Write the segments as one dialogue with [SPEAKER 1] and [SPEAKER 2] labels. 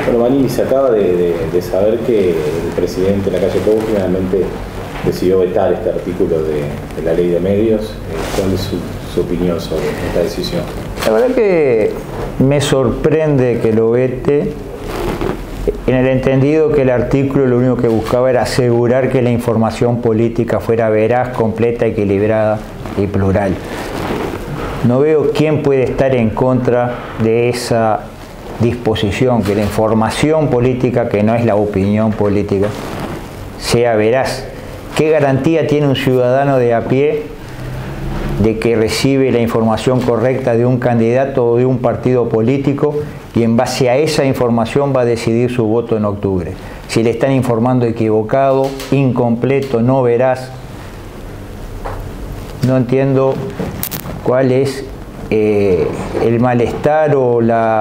[SPEAKER 1] Bueno, Manini, se acaba de saber que el presidente Lacalle Pou finalmente decidió vetar este artículo de la ley de medios. ¿Cuál es su opinión sobre esta decisión?
[SPEAKER 2] La verdad que me sorprende que lo vete, en el entendido que el artículo lo único que buscaba era asegurar que la información política fuera veraz, completa, equilibrada y plural. No veo quién puede estar en contra de esa disposición, que la información política, que no es la opinión política, sea veraz. ¿Qué garantía tiene un ciudadano de a pie de que recibe la información correcta de un candidato o de un partido político y en base a esa información va a decidir su voto en octubre? Si le están informando equivocado, incompleto, no veraz, no entiendo cuál es el malestar o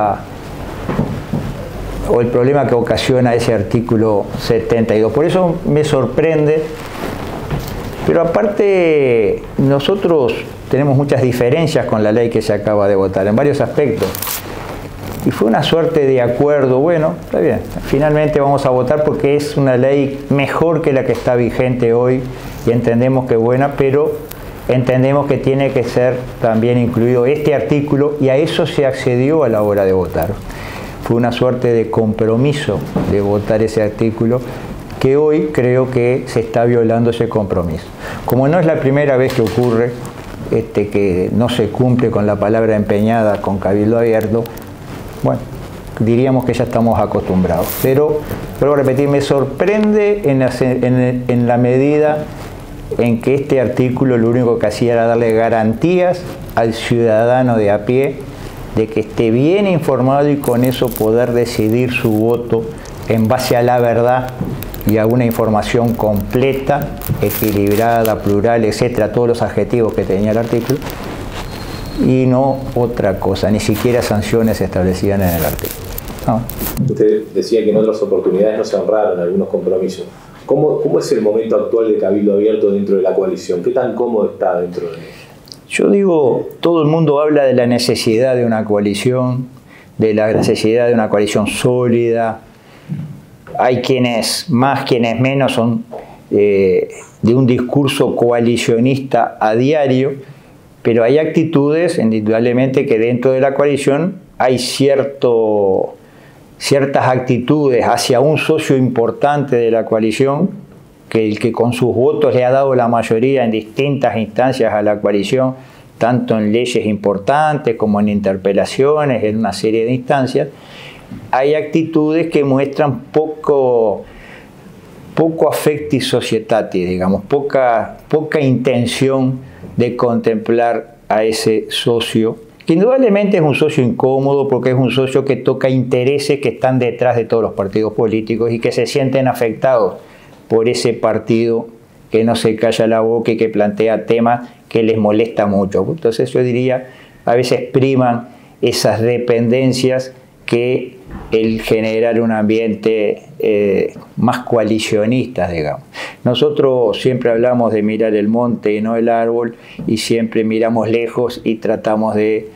[SPEAKER 2] el problema que ocasiona ese artículo 72. Por eso me sorprende, pero aparte nosotros tenemos muchas diferencias con la ley que se acaba de votar en varios aspectos. Y fue una suerte de acuerdo, bueno, está bien, finalmente vamos a votar porque es una ley mejor que la que está vigente hoy y entendemos que es buena, pero entendemos que tiene que ser también incluido este artículo y a eso se accedió a la hora de votar. Fue una suerte de compromiso de votar ese artículo que hoy creo que se está violando ese compromiso. Como no es la primera vez que ocurre que no se cumple con la palabra empeñada con Cabildo Abierto, bueno, diríamos que ya estamos acostumbrados. Pero, vuelvo a repetir, me sorprende en la medida en que este artículo lo único que hacía era darle garantías al ciudadano de a pie de que esté bien informado y con eso poder decidir su voto en base a la verdad y a una información completa, equilibrada, plural, etcétera, todos los adjetivos que tenía el artículo, y no otra cosa, ni siquiera sanciones se establecían en el artículo. No.
[SPEAKER 1] Usted decía que en otras oportunidades no se honraron algunos compromisos. ¿Cómo es el momento actual de Cabildo Abierto dentro de la coalición? ¿Qué tan cómodo está dentro de él?
[SPEAKER 2] Yo digo, todo el mundo habla de la necesidad de una coalición, de la necesidad de una coalición sólida. Hay quienes más, quienes menos son de un discurso coalicionista a diario, pero hay actitudes, indudablemente, que dentro de la coalición hay ciertas actitudes hacia un socio importante de la coalición, que el que con sus votos le ha dado la mayoría en distintas instancias a la coalición, tanto en leyes importantes como en interpelaciones, en una serie de instancias. Hay actitudes que muestran poco affecti societati, digamos, poca intención de contemplar a ese socio, que indudablemente es un socio incómodo porque es un socio que toca intereses que están detrás de todos los partidos políticos y que se sienten afectados por ese partido que no se calla la boca y que plantea temas que les molesta mucho. Entonces yo diría, a veces priman esas dependencias que el generar un ambiente más coalicionista, digamos. Nosotros siempre hablamos de mirar el monte y no el árbol, y siempre miramos lejos y tratamos de,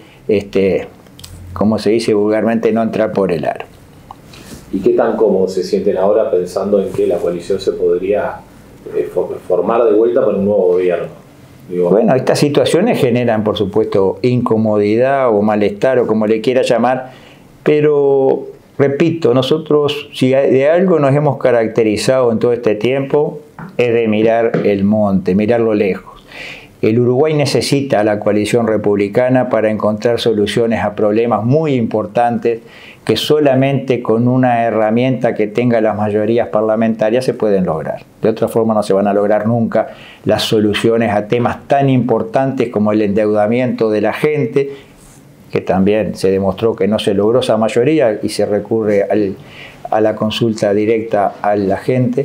[SPEAKER 2] como se dice vulgarmente, no entrar por el aro.
[SPEAKER 1] ¿Y qué tan cómodos se sienten ahora pensando en que la coalición se podría formar de vuelta para un nuevo gobierno?
[SPEAKER 2] Bueno, estas situaciones generan, por supuesto, incomodidad o malestar o como le quiera llamar, pero, repito, nosotros, si de algo nos hemos caracterizado en todo este tiempo, es de mirar el monte, mirarlo lejos. El Uruguay necesita a la coalición republicana para encontrar soluciones a problemas muy importantes que solamente con una herramienta que tenga las mayorías parlamentarias se pueden lograr. De otra forma no se van a lograr nunca las soluciones a temas tan importantes como el endeudamiento de la gente, que también se demostró que no se logró esa mayoría y se recurre a la consulta directa a la gente.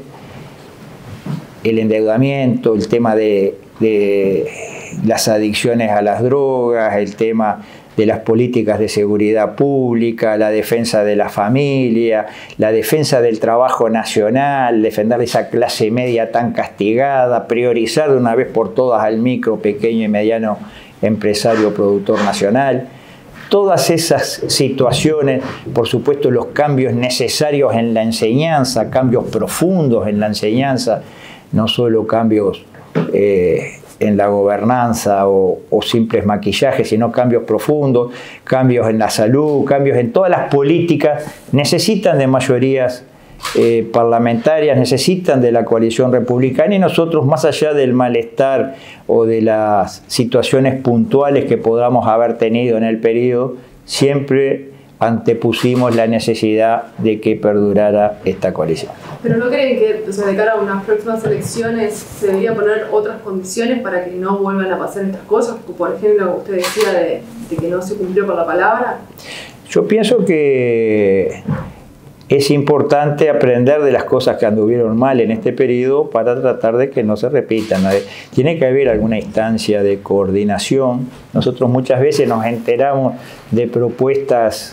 [SPEAKER 2] El endeudamiento, el tema de las adicciones a las drogas, el tema de las políticas de seguridad pública, la defensa de la familia, la defensa del trabajo nacional, defender esa clase media tan castigada, priorizar de una vez por todas al micro, pequeño y mediano empresario productor nacional. todas esas situaciones, por supuesto los cambios necesarios en la enseñanza, cambios profundos en la enseñanza, no solo cambios en la gobernanza o simples maquillajes, sino cambios profundos, cambios en la salud, cambios en todas las políticas, necesitan de mayorías parlamentarias, necesitan de la coalición republicana, y nosotros, más allá del malestar o de las situaciones puntuales que podamos haber tenido en el periodo, siempre antepusimos la necesidad de que perdurara esta coalición.
[SPEAKER 3] ¿Pero no creen que, o sea, de cara a unas próximas elecciones se deberían poner otras condiciones para que no vuelvan a pasar estas cosas? Por ejemplo, como usted decía, de que no se cumplió con la palabra.
[SPEAKER 2] Yo pienso que es importante aprender de las cosas que anduvieron mal en este periodo para tratar de que no se repitan. Tiene que haber alguna instancia de coordinación. Nosotros muchas veces nos enteramos de propuestas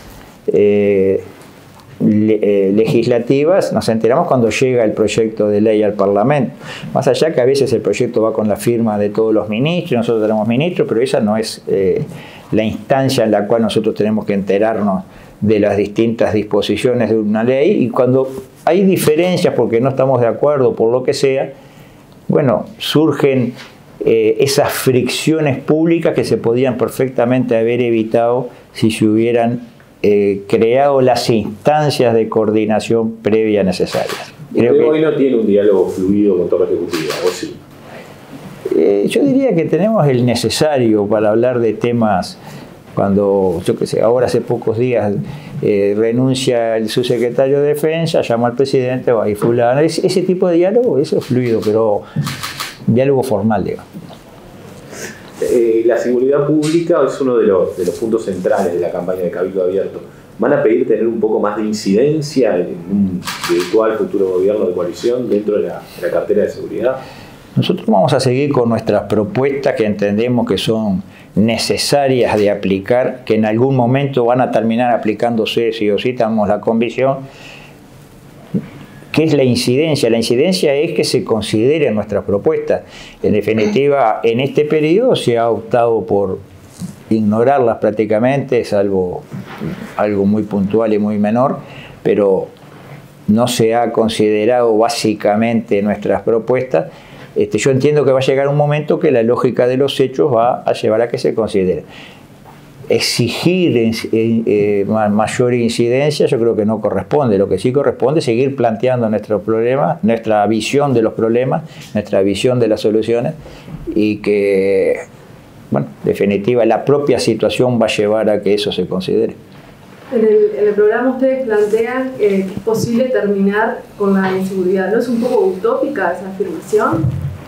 [SPEAKER 2] legislativas, nos enteramos cuando llega el proyecto de ley al Parlamento. Más allá que a veces el proyecto va con la firma de todos los ministros, nosotros tenemos ministros, pero esa no es la instancia en la cual nosotros tenemos que enterarnos de las distintas disposiciones de una ley, y cuando hay diferencias porque no estamos de acuerdo por lo que sea, bueno, surgen esas fricciones públicas que se podían perfectamente haber evitado si se hubieran creado las instancias de coordinación previa necesarias.
[SPEAKER 1] Creo que hoy no tiene un diálogo fluido con Torre Ejecutiva, ¿o sí?
[SPEAKER 2] Yo diría que tenemos el necesario para hablar de temas. Cuando, yo qué sé, ahora hace pocos días renuncia el subsecretario de Defensa, llama al presidente, va y fulano. Ese tipo de diálogo, eso es fluido, pero diálogo formal, digamos.
[SPEAKER 1] La seguridad pública es uno de los puntos centrales de la campaña de Cabildo Abierto. ¿Van a pedir tener un poco más de incidencia en un eventual futuro gobierno de coalición dentro de la cartera de seguridad?
[SPEAKER 2] Nosotros vamos a seguir con nuestras propuestas que entendemos que son necesarias de aplicar, que en algún momento van a terminar aplicándose sí o sí, tenemos la convicción. ¿Qué es la incidencia? La incidencia es que se consideren nuestras propuestas. En definitiva, en este periodo se ha optado por ignorarlas prácticamente, salvo algo muy puntual y muy menor, pero no se ha considerado básicamente nuestras propuestas. Yo entiendo que va a llegar un momento que la lógica de los hechos va a llevar a que se considere. Exigir mayor incidencia yo creo que no corresponde. Lo que sí corresponde es seguir planteando nuestros problemas, nuestra visión de los problemas, nuestra visión de las soluciones, y que, bueno, en definitiva, la propia situación va a llevar a que eso se considere.
[SPEAKER 3] En el programa ustedes plantean que es posible terminar con la inseguridad. ¿No es un poco utópica esa afirmación?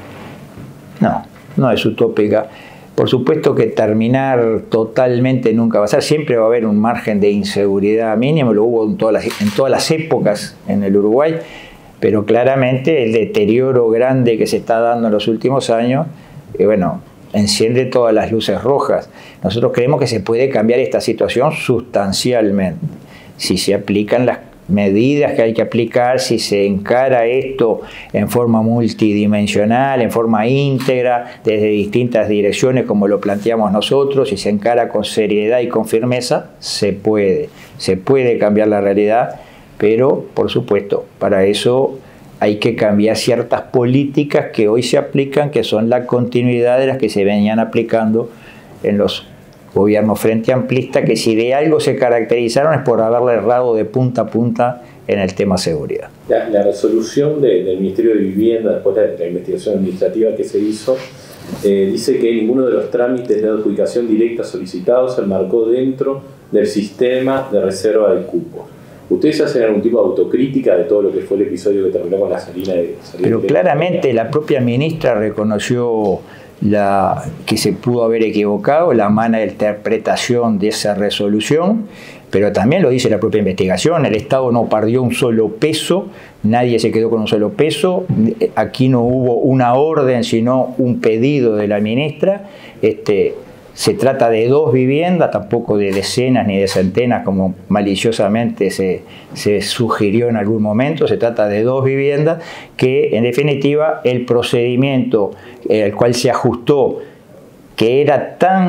[SPEAKER 2] No, no es utópica. Por supuesto que terminar totalmente nunca va a ser. Siempre va a haber un margen de inseguridad mínimo. Lo hubo en todas las épocas en el Uruguay, pero claramente el deterioro grande que se está dando en los últimos años, bueno, enciende todas las luces rojas. Nosotros creemos que se puede cambiar esta situación sustancialmente si se aplican las medidas que hay que aplicar, si se encara esto en forma multidimensional, en forma íntegra, desde distintas direcciones como lo planteamos nosotros, si se encara con seriedad y con firmeza, se puede cambiar la realidad, pero por supuesto, para eso hay que cambiar ciertas políticas que hoy se aplican, que son la continuidad de las que se venían aplicando en los gobiernos frente amplista, que si de algo se caracterizaron es por haberle errado de punta a punta en el tema seguridad.
[SPEAKER 1] La resolución del Ministerio de Vivienda, después de la investigación administrativa que se hizo, dice que ninguno de los trámites de adjudicación directa solicitados se enmarcó dentro del sistema de reserva del cupo. ¿Ustedes hacen algún tipo de autocrítica de todo lo que fue el episodio que terminó con la salida de...
[SPEAKER 2] Pero claramente la propia ministra reconoció que se pudo haber equivocado, la mala interpretación de esa resolución, pero también lo dice la propia investigación, el Estado no perdió un solo peso, nadie se quedó con un solo peso, aquí no hubo una orden, sino un pedido de la ministra. Se trata de 2 viviendas, tampoco de decenas ni de centenas, como maliciosamente se sugirió en algún momento. Se trata de 2 viviendas que, en definitiva, el procedimiento al cual se ajustó, que era tan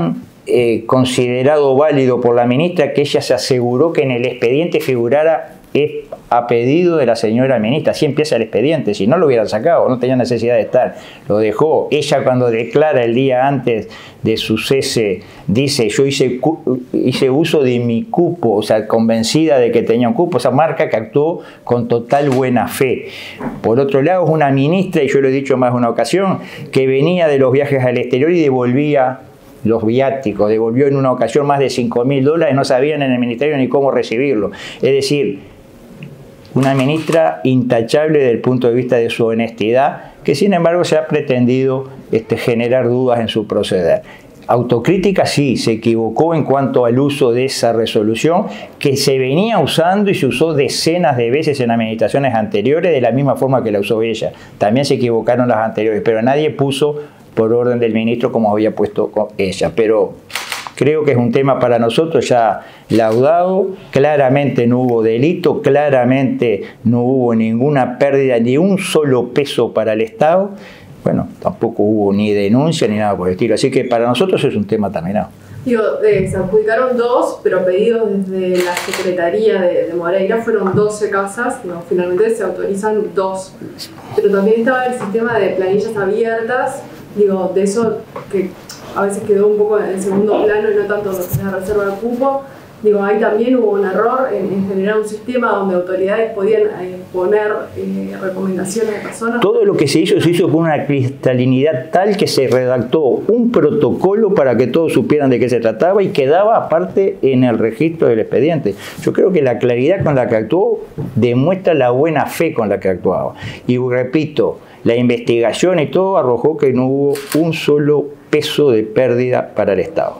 [SPEAKER 2] considerado válido por la ministra que ella se aseguró que en el expediente figurara a pedido de la señora ministra. Así empieza el expediente, si no lo hubieran sacado, no tenía necesidad de estar, lo dejó. Ella, cuando declara el día antes de su cese, dice: yo hice uso de mi cupo, o sea, convencida de que tenía un cupo. Esa marca que actuó con total buena fe. Por otro lado, es una ministra, y yo lo he dicho más de una ocasión, que venía de los viajes al exterior y devolvía los viáticos, devolvió en una ocasión más de $5.000, no sabían en el ministerio ni cómo recibirlo. Es decir, una ministra intachable desde el punto de vista de su honestidad, que sin embargo se ha pretendido generar dudas en su proceder. Autocrítica sí, se equivocó en cuanto al uso de esa resolución, que se venía usando y se usó decenas de veces en administraciones anteriores de la misma forma que la usó ella. También se equivocaron las anteriores, pero nadie puso por orden del ministro como había puesto ella. Pero creo que es un tema para nosotros ya laudado. Claramente no hubo delito, claramente no hubo ninguna pérdida, ni un solo peso para el Estado. Bueno, tampoco hubo ni denuncia ni nada por el estilo. Así que para nosotros es un tema terminado.
[SPEAKER 3] Digo, se adjudicaron 2, pero pedidos desde la Secretaría de Moreira fueron 12 casas, no, finalmente se autorizan 2. Pero también estaba el sistema de planillas abiertas, digo, de eso que a veces quedó un poco en segundo plano y no tanto lo que es la reserva de cupo. Digo, ahí también hubo un error en generar un sistema donde autoridades podían poner recomendaciones de personas.
[SPEAKER 2] Todo lo que se hizo con una cristalinidad tal que se redactó un protocolo para que todos supieran de qué se trataba y quedaba aparte en el registro del expediente. Yo creo que la claridad con la que actuó demuestra la buena fe con la que actuaba. Y repito, la investigación y todo arrojó que no hubo un solo peso de pérdida para el Estado.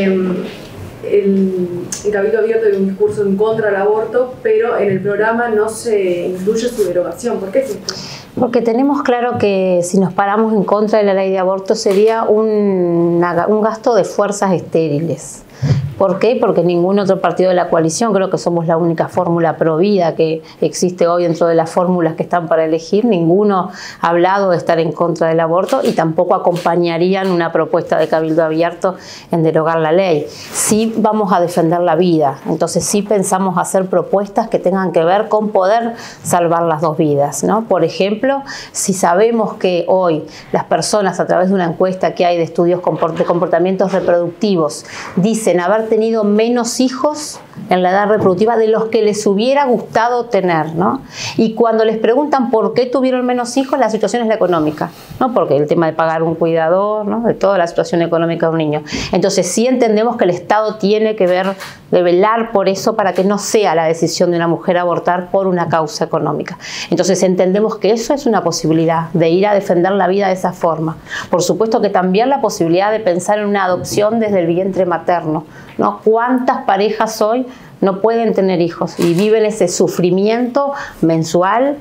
[SPEAKER 3] En Cabildo Abierto hay un discurso en contra del aborto, pero en el programa no se incluye su derogación. ¿Por qué es esto?
[SPEAKER 4] Porque tenemos claro que si nos paramos en contra de la ley de aborto sería un gasto de fuerzas estériles. ¿Por qué? Porque ningún otro partido de la coalición, creo que somos la única fórmula pro vida que existe hoy dentro de las fórmulas que están para elegir, ninguno ha hablado de estar en contra del aborto y tampoco acompañarían una propuesta de Cabildo Abierto en derogar la ley. Sí vamos a defender la vida, entonces sí pensamos hacer propuestas que tengan que ver con poder salvar las 2 vidas, ¿no? Por ejemplo, si sabemos que hoy las personas, a través de una encuesta que hay de estudios de comportamientos reproductivos, dicen haber tenido menos hijos en la edad reproductiva de los que les hubiera gustado tener, ¿no? Y cuando les preguntan por qué tuvieron menos hijos, la situación es la económica, ¿no? Porque el tema de pagar un cuidador, ¿no? De toda la situación económica de un niño. Entonces sí entendemos que el Estado tiene que velar por eso para que no sea la decisión de una mujer abortar por una causa económica. Entonces entendemos que eso es una posibilidad de ir a defender la vida de esa forma. Por supuesto que también la posibilidad de pensar en una adopción desde el vientre materno, ¿no? ¿Cuántas parejas hoy no pueden tener hijos y viven ese sufrimiento mensual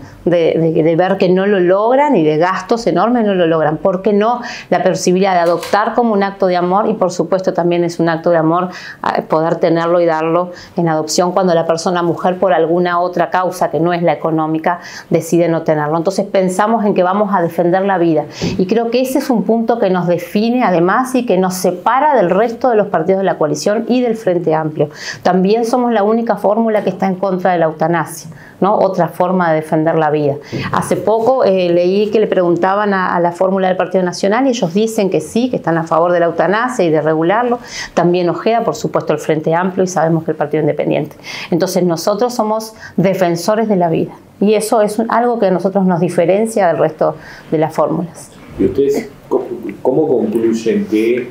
[SPEAKER 4] de ver que no lo logran y de gastos enormes no lo logran? ¿Por qué no la posibilidad de adoptar como un acto de amor? Y por supuesto también es un acto de amor poder tenerlo y darlo en adopción cuando la persona mujer por alguna otra causa que no es la económica decide no tenerlo. Entonces pensamos en que vamos a defender la vida y creo que ese es un punto que nos define además y que nos separa del resto de los partidos de la coalición y del Frente Amplio. También somos la única fórmula que está en contra de la eutanasia, ¿no? Otra forma de defender la vida. Hace poco leí que le preguntaban a la fórmula del Partido Nacional y ellos dicen que sí, que están a favor de la eutanasia y de regularlo. También Ojeda, por supuesto, el Frente Amplio y sabemos que el Partido Independiente. Entonces nosotros somos defensores de la vida y eso es algo que a nosotros nos diferencia del resto de las fórmulas.
[SPEAKER 1] ¿Y ustedes cómo concluyen que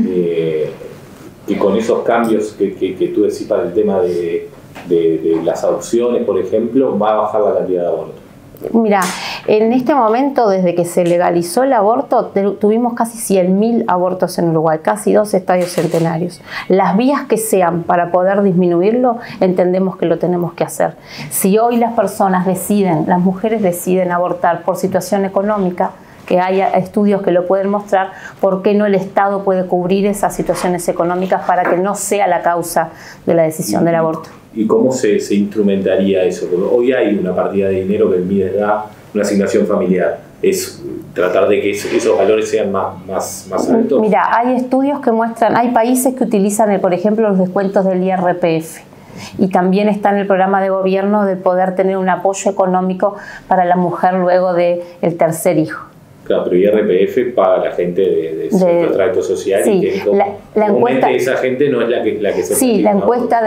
[SPEAKER 1] con esos cambios que tú decís para el tema de las adopciones, por ejemplo, va a bajar la cantidad de abortos?
[SPEAKER 4] Mira, en este momento, desde que se legalizó el aborto, tuvimos casi 100.000 abortos en Uruguay, casi 2 estadios centenarios. Las vías que sean para poder disminuirlo, entendemos que lo tenemos que hacer. Si hoy las personas deciden, las mujeres deciden abortar por situación económica, que haya estudios que lo pueden mostrar, ¿por qué no el Estado puede cubrir esas situaciones económicas para que no sea la causa de la decisión del aborto?
[SPEAKER 1] ¿Y cómo se instrumentaría eso? Porque hoy hay una partida de dinero que el MIDES da una asignación familiar. Es tratar de que esos valores sean más altos.
[SPEAKER 4] Mira, hay estudios que muestran, hay países que utilizan, por ejemplo, los descuentos del IRPF. Y también está en el programa de gobierno de poder tener un apoyo económico para la mujer luego del tercer hijo.
[SPEAKER 1] Claro, pero IRPF paga la gente de trato social,
[SPEAKER 4] sí,
[SPEAKER 1] y que
[SPEAKER 4] la encuesta,
[SPEAKER 1] esa gente no es la que se
[SPEAKER 4] sí, la encuesta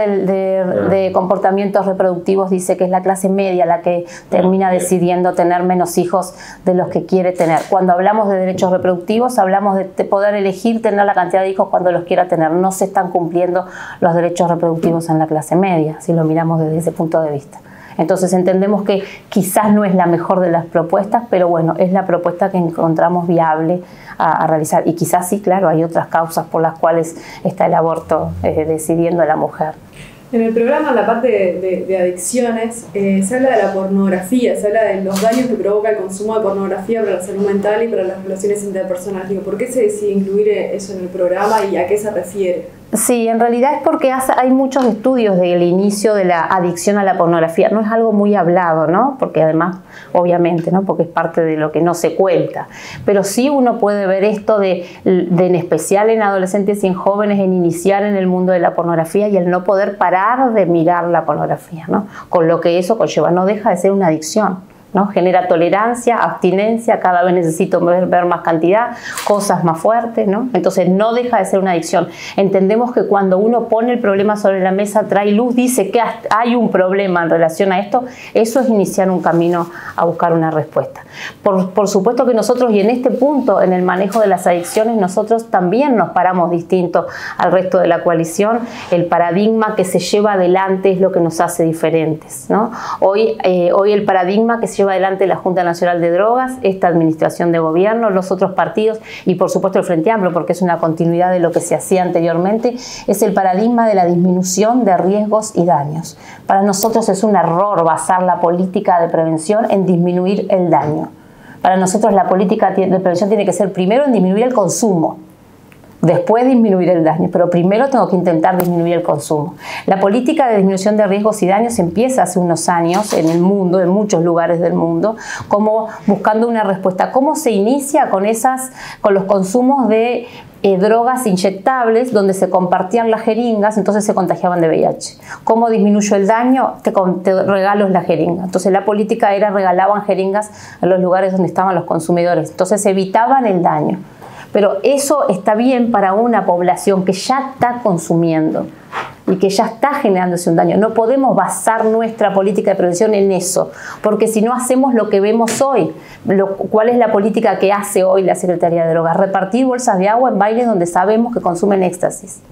[SPEAKER 4] de comportamientos reproductivos dice que es la clase media la que termina decidiendo tener menos hijos de los que quiere tener. Cuando hablamos de derechos reproductivos, hablamos de poder elegir tener la cantidad de hijos cuando los quiera tener. No se están cumpliendo los derechos reproductivos en la clase media, si lo miramos desde ese punto de vista. Entonces entendemos que quizás no es la mejor de las propuestas, pero bueno, es la propuesta que encontramos viable a realizar. Y quizás sí, claro, hay otras causas por las cuales está el aborto decidiendo a la mujer.
[SPEAKER 3] En el programa, en la parte de adicciones, se habla de la pornografía, se habla de los daños que provoca el consumo de pornografía para la salud mental y para las relaciones interpersonales. Digo, ¿por qué se decide incluir eso en el programa y a qué se refiere?
[SPEAKER 4] Sí, en realidad es porque hay muchos estudios del inicio de la adicción a la pornografía. No es algo muy hablado, ¿no? Porque además, obviamente, ¿no? Porque es parte de lo que no se cuenta. Pero sí uno puede ver esto en especial en adolescentes y en jóvenes, en iniciar en el mundo de la pornografía y el no poder parar de mirar la pornografía, ¿no? Con lo que eso conlleva. No deja de ser una adicción, ¿no? Genera tolerancia, abstinencia, cada vez necesito ver más cantidad, cosas más fuertes, ¿no? Entonces no deja de ser una adicción. Entendemos que cuando uno pone el problema sobre la mesa, trae luz, dice que hay un problema en relación a esto, eso es iniciar un camino a buscar una respuesta. Por supuesto que nosotros, y en este punto, en el manejo de las adicciones, nosotros también nos paramos distinto al resto de la coalición. El paradigma que se lleva adelante es lo que nos hace diferentes, ¿no? Hoy el paradigma que se lleva adelante la Junta Nacional de Drogas, esta administración de gobierno, los otros partidos y por supuesto el Frente Amplio, porque es una continuidad de lo que se hacía anteriormente, es el paradigma de la disminución de riesgos y daños. Para nosotros es un error basar la política de prevención en disminuir el daño. Para nosotros la política de prevención tiene que ser primero en disminuir el consumo, después disminuir el daño, pero primero tengo que intentar disminuir el consumo. La política de disminución de riesgos y daños empieza hace unos años en el mundo, en muchos lugares del mundo, como buscando una respuesta. ¿Cómo se inicia con los consumos de drogas inyectables donde se compartían las jeringas, entonces se contagiaban de VIH? ¿Cómo disminuyo el daño? Te regalo la jeringa. Entonces la política regalaban jeringas en los lugares donde estaban los consumidores, entonces evitaban el daño. Pero eso está bien para una población que ya está consumiendo y que ya está generándose un daño. No podemos basar nuestra política de prevención en eso, porque si no hacemos lo que vemos hoy. ¿Cuál es la política que hace hoy la Secretaría de Drogas? Repartir bolsas de agua en bailes donde sabemos que consumen éxtasis.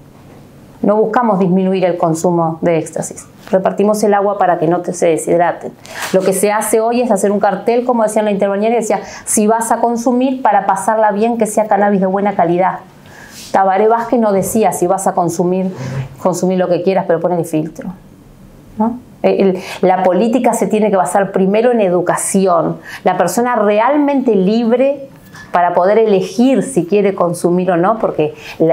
[SPEAKER 4] No buscamos disminuir el consumo de éxtasis. Repartimos el agua para que no se deshidraten. Lo que se hace hoy es hacer un cartel, como decía la intervención, y decía, si vas a consumir, para pasarla bien, que sea cannabis de buena calidad. Tabaré Vázquez no decía, si vas a consumir lo que quieras, pero ponle filtro, ¿no? La política se tiene que basar primero en educación. La persona realmente libre para poder elegir si quiere consumir o no, porque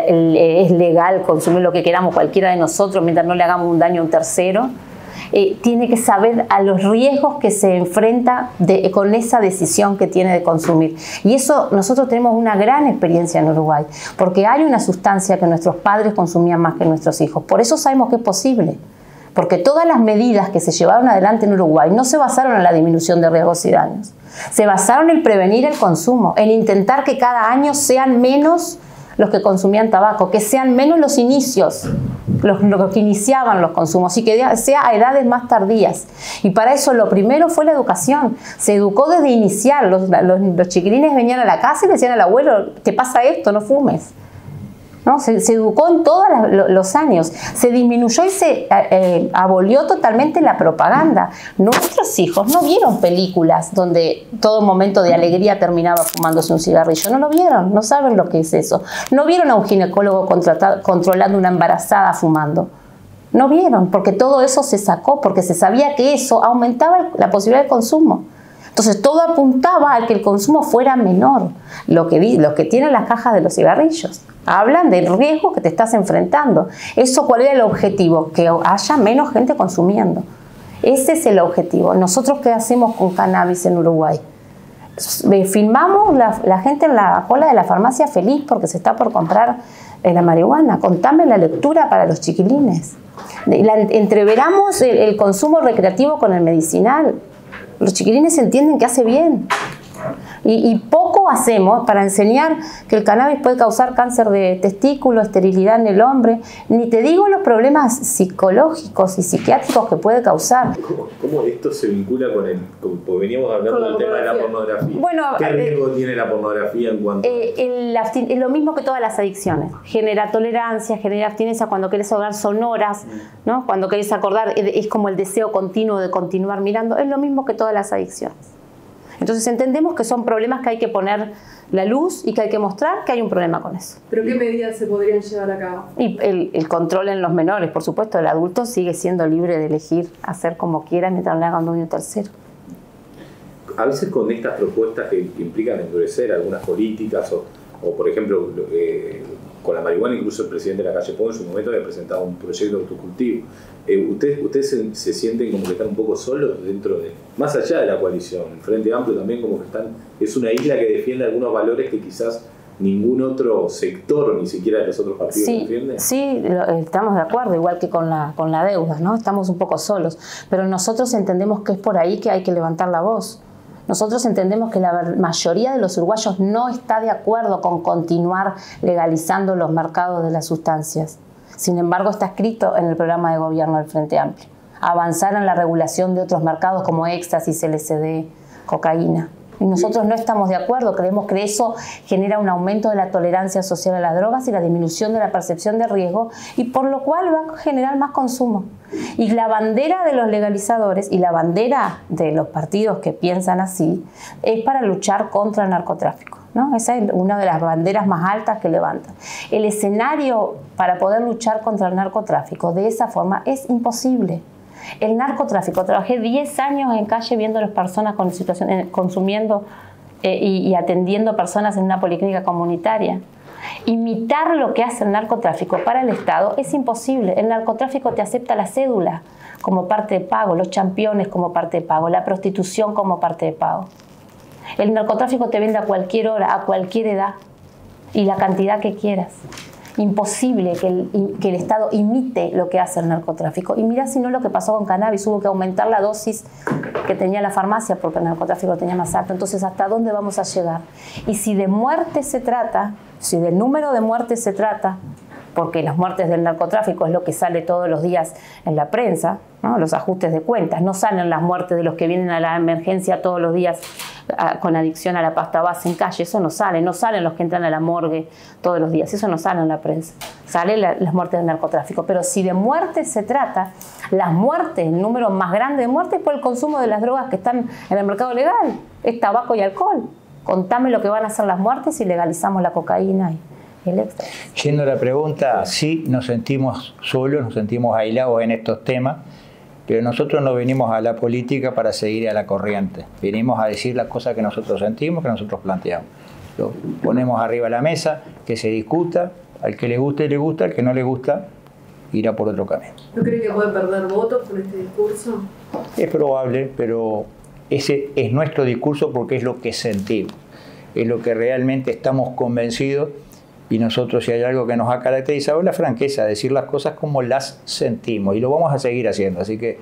[SPEAKER 4] es legal consumir lo que queramos cualquiera de nosotros mientras no le hagamos un daño a un tercero. Tiene que saber a los riesgos que se enfrenta con esa decisión que tiene de consumir. Y eso nosotros tenemos una gran experiencia en Uruguay, porque hay una sustancia que nuestros padres consumían más que nuestros hijos. Por eso sabemos que es posible. Porque todas las medidas que se llevaron adelante en Uruguay no se basaron en la disminución de riesgos y daños. Se basaron en prevenir el consumo, en intentar que cada año sean menos los que consumían tabaco, que sean menos los inicios, los que iniciaban los consumos, y que sea a edades más tardías. Y para eso lo primero fue la educación. Se educó desde iniciar. Los chiquilines venían a la casa y le decían al abuelo, ¿te pasa esto? No fumes. ¿No? Se educó en todos los años, se disminuyó y se abolió totalmente la propaganda. Nuestros hijos no vieron películas donde todo momento de alegría terminaba fumándose un cigarrillo, no lo vieron, no saben lo que es eso. No vieron a un ginecólogo controlando una embarazada fumando. No vieron, porque todo eso se sacó, porque se sabía que eso aumentaba la posibilidad de consumo. Entonces todo apuntaba a que el consumo fuera menor, lo que tienen las cajas de los cigarrillos. Hablan del riesgo que te estás enfrentando. ¿Eso cuál era el objetivo? Que haya menos gente consumiendo. Ese es el objetivo. Nosotros, ¿qué hacemos con cannabis en Uruguay? Filmamos la gente en la cola de la farmacia feliz porque se está por comprar la marihuana. Contame la lectura para los chiquilines. Entreveramos el consumo recreativo con el medicinal. Los chiquilines entienden que hace bien. Y poco hacemos para enseñar que el cannabis puede causar cáncer de testículo, esterilidad en el hombre. Ni te digo los problemas psicológicos y psiquiátricos que puede causar.
[SPEAKER 1] ¿Cómo esto se vincula porque veníamos hablando del tema de la pornografía?
[SPEAKER 4] Bueno,
[SPEAKER 1] ¿qué riesgo tiene la pornografía en cuanto
[SPEAKER 4] es lo mismo que todas las adicciones. Genera tolerancia, genera abstinencia cuando querés ahogar sonoras, ¿no? Cuando querés acordar, es como el deseo continuo de continuar mirando. Es lo mismo que todas las adicciones. Entonces entendemos que son problemas que hay que poner la luz y que hay que mostrar que hay un problema con eso.
[SPEAKER 3] ¿Pero qué medidas se podrían llevar a cabo?
[SPEAKER 4] Y el control en los menores, por supuesto. El adulto sigue siendo libre de elegir hacer como quiera mientras no le haga un daño tercero.
[SPEAKER 1] A veces con estas propuestas que implican endurecer algunas políticas o por ejemplo, con la marihuana, incluso el presidente de la calle Pou en su momento había presentado un proyecto de autocultivo. ¿Ustedes se sienten como que están un poco solos dentro de, más allá de la coalición? El Frente Amplio también como que es una isla que defiende algunos valores que quizás ningún otro sector, ni siquiera de los otros partidos defienden.
[SPEAKER 4] Sí, estamos de acuerdo, igual que con la deuda, ¿no? Estamos un poco solos, pero nosotros entendemos que es por ahí que hay que levantar la voz. Nosotros entendemos que la mayoría de los uruguayos no está de acuerdo con continuar legalizando los mercados de las sustancias. Sin embargo, está escrito en el programa de gobierno del Frente Amplio. Avanzar en la regulación de otros mercados como éxtasis, LSD, cocaína. Y nosotros no estamos de acuerdo, creemos que eso genera un aumento de la tolerancia social a las drogas y la disminución de la percepción de riesgo, y por lo cual va a generar más consumo. Y la bandera de los legalizadores y la bandera de los partidos que piensan así es para luchar contra el narcotráfico, ¿no? Esa es una de las banderas más altas que levantan. El escenario para poder luchar contra el narcotráfico de esa forma es imposible. El narcotráfico, trabajé 10 años en calle viendo a las personas con situaciones, consumiendo y atendiendo personas en una policlínica comunitaria. Imitar lo que hace el narcotráfico para el Estado es imposible. El narcotráfico te acepta la cédula como parte de pago, los championes como parte de pago, la prostitución como parte de pago. El narcotráfico te vende a cualquier hora, a cualquier edad y la cantidad que quieras. Imposible que el Estado imite lo que hace el narcotráfico. Y mirá si no lo que pasó con cannabis, hubo que aumentar la dosis que tenía la farmacia porque el narcotráfico lo tenía más alto. Entonces, ¿hasta dónde vamos a llegar? Y si de muerte se trata, si del número de muertes se trata, porque las muertes del narcotráfico es lo que sale todos los días en la prensa, ¿no? Los ajustes de cuentas, no salen las muertes de los que vienen a la emergencia todos los días con adicción a la pasta base en calle, eso no salen los que entran a la morgue todos los días, eso no sale en la prensa, salen las muertes del narcotráfico. Pero si de muertes se trata, las muertes, el número más grande de muertes es por el consumo de las drogas que están en el mercado legal, es tabaco y alcohol. Contame lo que van a hacer las muertes si legalizamos la cocaína y el éxtasis.
[SPEAKER 2] Yendo a la pregunta, sí nos sentimos solos, nos sentimos aislados en estos temas, pero nosotros no venimos a la política para seguir a la corriente. Venimos a decir las cosas que nosotros sentimos, que nosotros planteamos. Lo ponemos arriba de la mesa, que se discuta, al que le guste, le gusta, al que no le gusta, irá por otro camino.
[SPEAKER 3] ¿No cree que puede perder votos con este discurso?
[SPEAKER 2] Es probable, pero ese es nuestro discurso porque es lo que sentimos, es lo que realmente estamos convencidos. Y nosotros, si hay algo que nos ha caracterizado, es la franqueza, decir las cosas como las sentimos, y lo vamos a seguir haciendo. Así que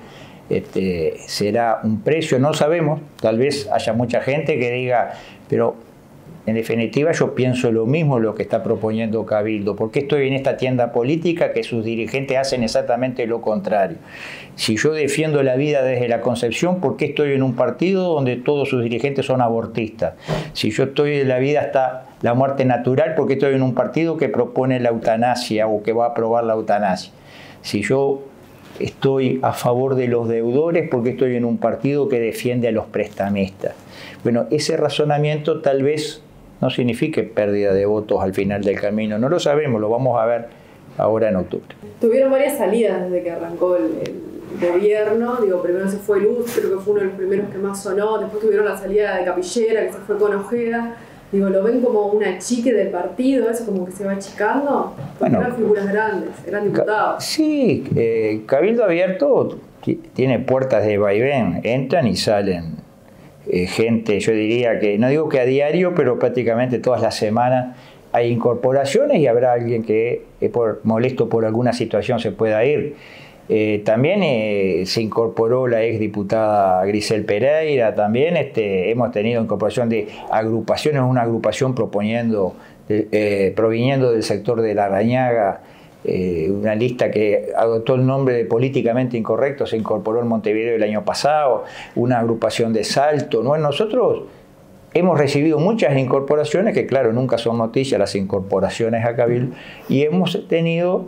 [SPEAKER 2] será un precio, no sabemos, tal vez haya mucha gente que diga, pero en definitiva yo pienso lo mismo lo que está proponiendo Cabildo. ¿Por qué estoy en esta tienda política que sus dirigentes hacen exactamente lo contrario? Si yo defiendo la vida desde la concepción, ¿por qué estoy en un partido donde todos sus dirigentes son abortistas? Si yo estoy de la vida hasta la muerte natural, ¿por qué estoy en un partido que propone la eutanasia o que va a aprobar la eutanasia? Si yo estoy a favor de los deudores, ¿por qué estoy en un partido que defiende a los prestamistas? Bueno, ese razonamiento tal vez no signifique pérdida de votos al final del camino. No lo sabemos, lo vamos a ver ahora en octubre.
[SPEAKER 3] Tuvieron varias salidas desde que arrancó el gobierno. Digo, primero se fue Luz, creo que fue uno de los primeros que más sonó. Después tuvieron la salida de Capillera, que se fue con Ojeda. Digo, ¿lo ven como un achique del partido? ¿Eso como que se va achicando? Porque bueno, eran figuras grandes, eran diputados.
[SPEAKER 2] Sí, Cabildo Abierto tiene puertas de vaivén, entran y salen gente, yo diría que, no digo que a diario, pero prácticamente todas las semanas hay incorporaciones y habrá alguien que molesto por alguna situación se pueda ir. También se incorporó la exdiputada Grisel Pereira, también hemos tenido incorporación de agrupaciones, una agrupación proviniendo del sector de Larrañaga, una lista que adoptó el nombre de Políticamente Incorrecto, se incorporó en Montevideo el año pasado, una agrupación de Salto. ¿No? Nosotros hemos recibido muchas incorporaciones, que claro, nunca son noticias las incorporaciones a Cabildo, y hemos tenido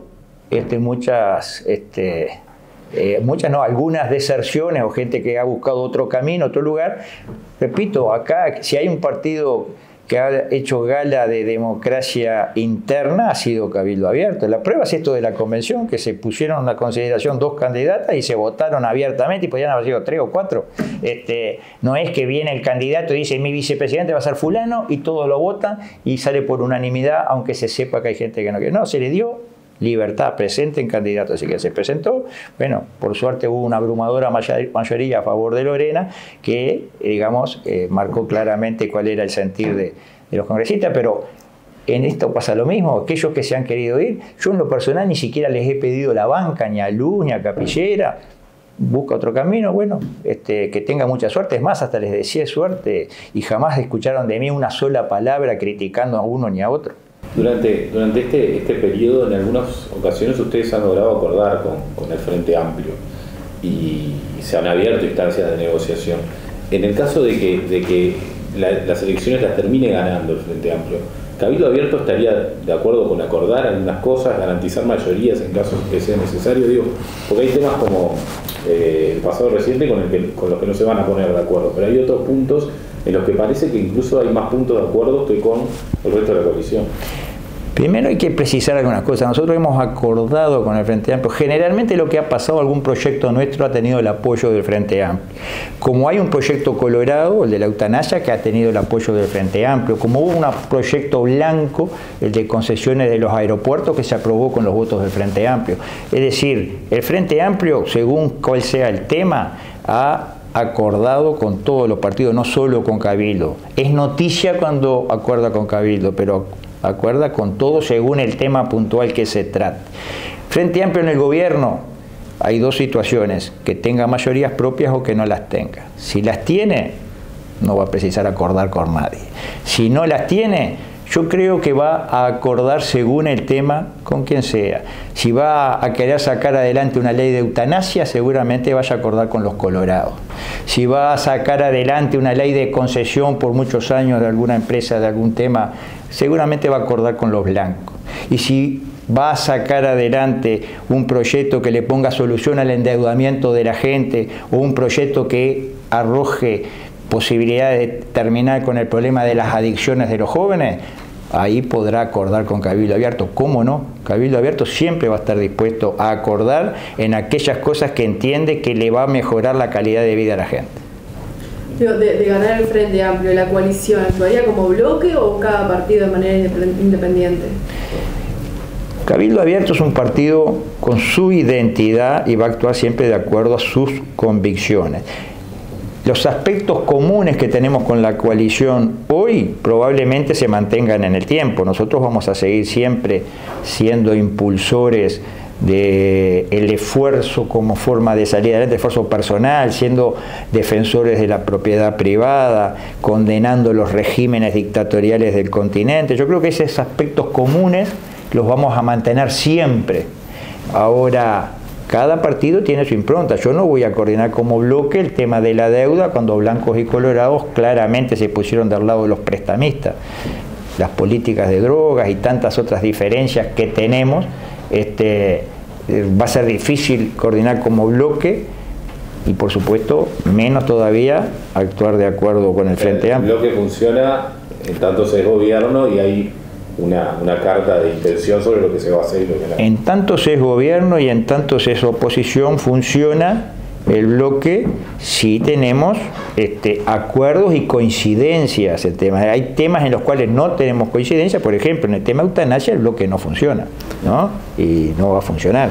[SPEAKER 2] algunas deserciones o gente que ha buscado otro camino, otro lugar. Repito, acá si hay un partido que ha hecho gala de democracia interna, ha sido Cabildo Abierto. La prueba es esto de la convención, que se pusieron a consideración 2 candidatas y se votaron abiertamente y podían haber sido 3 o 4. No es que viene el candidato y dice mi vicepresidente va a ser fulano y todos lo votan y sale por unanimidad, aunque se sepa que hay gente que no quiere. No, se le dio libertad, presenten candidatos, así que se presentó. Bueno, por suerte hubo una abrumadora mayoría a favor de Lorena que, digamos, marcó claramente cuál era el sentir de los congresistas, pero en esto pasa lo mismo. Aquellos que se han querido ir, yo en lo personal ni siquiera les he pedido la banca, ni a Luz, ni a Capillera. Busca otro camino, bueno, que tenga mucha suerte. Es más, hasta les deseé suerte y jamás escucharon de mí una sola palabra criticando a uno ni a otro.
[SPEAKER 1] Durante este periodo, en algunas ocasiones ustedes han logrado acordar con el Frente Amplio y se han abierto instancias de negociación. En el caso de que las elecciones las termine ganando el Frente Amplio, ¿Cabildo Abierto estaría de acuerdo con acordar algunas cosas, garantizar mayorías en caso que sea necesario? Digo, porque hay temas como el pasado reciente con los que no se van a poner de acuerdo, pero hay otros puntos en los que parece que incluso hay más puntos de acuerdo que con el resto de la coalición.
[SPEAKER 2] Primero hay que precisar algunas cosas. Nosotros hemos acordado con el Frente Amplio. Generalmente lo que ha pasado, algún proyecto nuestro ha tenido el apoyo del Frente Amplio. Como hay un proyecto colorado, el de la eutanasia, que ha tenido el apoyo del Frente Amplio. Como hubo un proyecto blanco, el de concesiones de los aeropuertos, que se aprobó con los votos del Frente Amplio. Es decir, el Frente Amplio, según cuál sea el tema, ha acordado con todos los partidos, no solo con Cabildo. Es noticia cuando acuerda con Cabildo, pero acuerda con todo según el tema puntual que se trate. Frente Amplio en el gobierno, hay 2 situaciones: que tenga mayorías propias o que no las tenga. Si las tiene, no va a precisar acordar con nadie. Si no las tiene, yo creo que va a acordar según el tema con quien sea. Si va a querer sacar adelante una ley de eutanasia, seguramente vaya a acordar con los colorados. Si va a sacar adelante una ley de concesión por muchos años de alguna empresa, de algún tema, seguramente va a acordar con los blancos. Y si va a sacar adelante un proyecto que le ponga solución al endeudamiento de la gente, o un proyecto que arroje posibilidades de terminar con el problema de las adicciones de los jóvenes, ahí podrá acordar con Cabildo Abierto. ¿Cómo no? Cabildo Abierto siempre va a estar dispuesto a acordar en aquellas cosas que entiende que le va a mejorar la calidad de vida a la gente.
[SPEAKER 3] De ganar el Frente Amplio, ¿la coalición actuaría como bloque o cada partido de manera independiente?
[SPEAKER 2] Cabildo Abierto es un partido con su identidad y va a actuar siempre de acuerdo a sus convicciones. Los aspectos comunes que tenemos con la coalición hoy probablemente se mantengan en el tiempo. Nosotros vamos a seguir siempre siendo impulsores del esfuerzo como forma de salir adelante, esfuerzo personal, siendo defensores de la propiedad privada, condenando los regímenes dictatoriales del continente. Yo creo que esos aspectos comunes los vamos a mantener siempre. Ahora, cada partido tiene su impronta. Yo no voy a coordinar como bloque el tema de la deuda cuando blancos y colorados claramente se pusieron del lado de los prestamistas. Las políticas de drogas y tantas otras diferencias que tenemos, va a ser difícil coordinar como bloque y, por supuesto, menos todavía actuar de acuerdo con el Frente Amplio.
[SPEAKER 1] El bloque funciona en tanto se es gobierno y hay una carta de intención sobre lo que se va a hacer y lo que no.
[SPEAKER 2] En tanto se es gobierno y en tanto se es oposición, funciona el bloque si tenemos acuerdos y coincidencias. Hay temas en los cuales no tenemos coincidencia, por ejemplo, en el tema eutanasia el bloque no funciona, ¿no? Y no va a funcionar.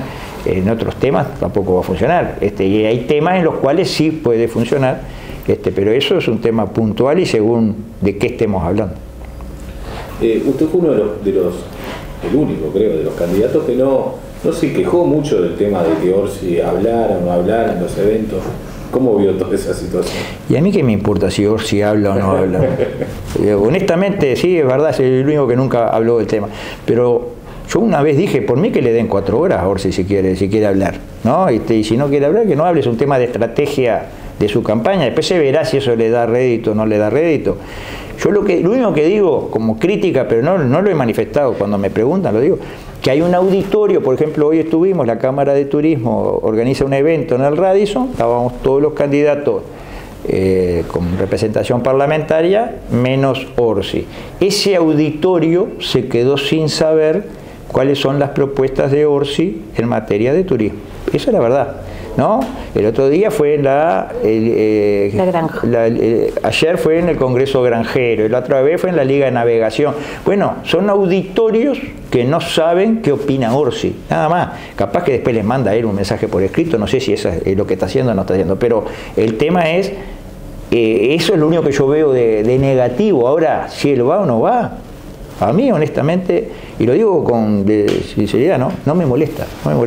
[SPEAKER 2] en otros temas tampoco va a funcionar. Y hay temas en los cuales sí puede funcionar, pero eso es un tema puntual y según de qué estemos hablando.
[SPEAKER 1] Usted fue uno el único creo, de los candidatos que no se quejó mucho del tema de que Orsi hablara o no hablara en los eventos. ¿Cómo vio toda esa situación?
[SPEAKER 2] Y a mí qué me importa si Orsi habla o no habla. Honestamente, sí, es verdad, es el único que nunca habló del tema. Pero yo una vez dije, por mí que le den 4 horas a Orsi si quiere hablar, ¿no? Y si no quiere hablar, que no hable, es un tema de estrategia de su campaña. Después se verá si eso le da rédito o no le da rédito. Yo lo único que digo como crítica, pero no lo he manifestado cuando me preguntan, lo digo, que hay un auditorio, por ejemplo, hoy estuvimos, la Cámara de Turismo organiza un evento en el Radisson, estábamos todos los candidatos con representación parlamentaria, menos Orsi. Ese auditorio se quedó sin saber cuáles son las propuestas de Orsi en materia de turismo. Esa es la verdad, ¿no? El otro día fue la granja. Ayer fue en el Congreso Granjero, y la otra vez fue en la Liga de Navegación. Bueno, son auditorios que no saben qué opina Orsi, nada más. Capaz que después les manda a él un mensaje por escrito, no sé si eso es lo que está haciendo o no está haciendo, pero el tema es, eso es lo único que yo veo de negativo. Ahora, si él va o no va, a mí honestamente, y lo digo con sinceridad, no me molesta,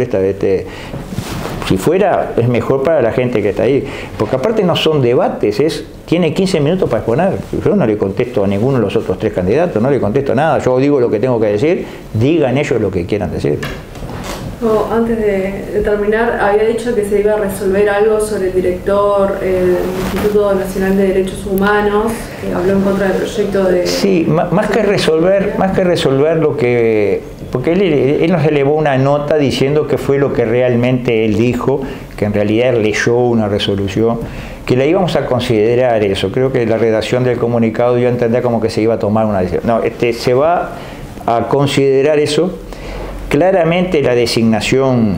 [SPEAKER 2] si fuera, es mejor para la gente que está ahí, porque aparte no son debates, tiene 15 minutos para exponer. Yo no le contesto a ninguno de los otros 3 candidatos, no le contesto nada, yo digo lo que tengo que decir, digan ellos lo que quieran decir.
[SPEAKER 3] Antes de terminar, había dicho que se iba a resolver algo sobre el director del Instituto Nacional de Derechos Humanos, que habló en contra del proyecto de...
[SPEAKER 2] Sí, más que resolver lo que... Porque él nos elevó una nota diciendo que fue lo que realmente él dijo, que en realidad él leyó una resolución, que la íbamos a considerar eso. Creo que la redacción del comunicado yo entendía como que se iba a tomar una decisión. No, se va a considerar eso. Claramente la designación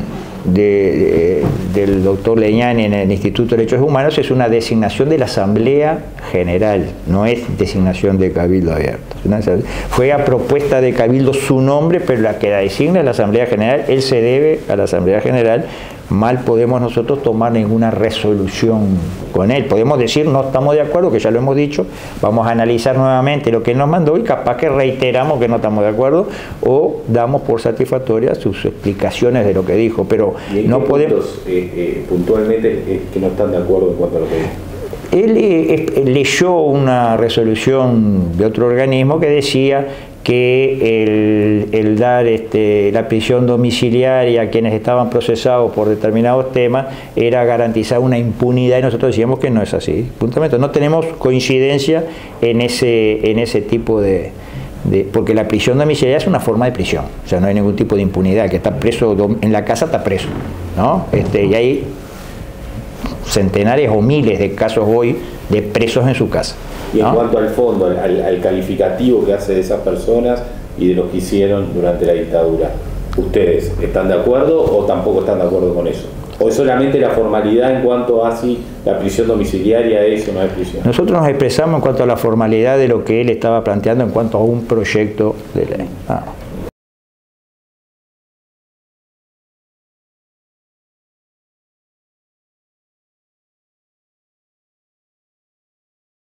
[SPEAKER 2] del doctor Leñani en el Instituto de Derechos Humanos es una designación de la Asamblea General, no es designación de Cabildo Abierto. Fue a propuesta de Cabildo su nombre, pero la que la designa es la Asamblea General, él se debe a la Asamblea General. Mal podemos nosotros tomar ninguna resolución con él. Podemos decir no estamos de acuerdo, que ya lo hemos dicho, vamos a analizar nuevamente lo que él nos mandó y capaz que reiteramos que no estamos de acuerdo o damos por satisfactorias sus explicaciones de lo que dijo, pero no podemos...
[SPEAKER 1] puntualmente que no están de acuerdo en cuanto a lo que dijo?
[SPEAKER 2] Él leyó una resolución de otro organismo que decía que el dar la prisión domiciliaria a quienes estaban procesados por determinados temas era garantizar una impunidad, y nosotros decíamos que no es así. Puntualmente no tenemos coincidencia en ese tipo de porque la prisión domiciliaria es una forma de prisión, o sea, no hay ningún tipo de impunidad. El que está preso en la casa está preso, ¿no? Y hay centenares o miles de casos hoy de presos en su casa.
[SPEAKER 1] Y en cuanto al fondo, al calificativo que hace de esas personas y de lo que hicieron durante la dictadura, ¿ustedes están de acuerdo o tampoco están de acuerdo con eso? ¿O es solamente la formalidad en cuanto a si la prisión domiciliaria es o no es prisión?
[SPEAKER 2] Nosotros nos expresamos en cuanto a la formalidad de lo que él estaba planteando en cuanto a un proyecto de ley.